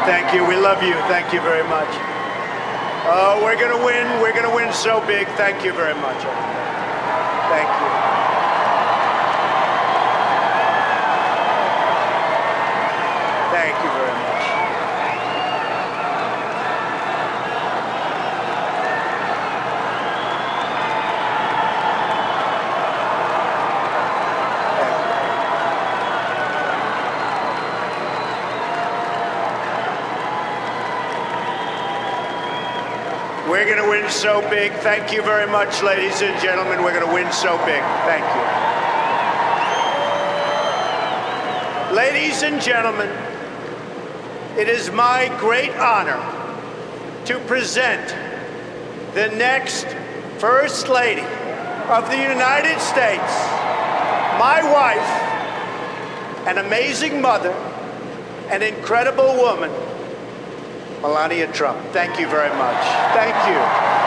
Thank you. We love you. Thank you very much. Oh, we're going to win. We're going to win so big. Thank you very much. Thank you. Thank you very much. We're going to win so big. Thank you very much, ladies and gentlemen. We're going to win so big. Thank you. Ladies and gentlemen, it is my great honor to present the next First Lady of the United States, my wife, an amazing mother, an incredible woman, Melania Trump. Thank you very much. Thank you.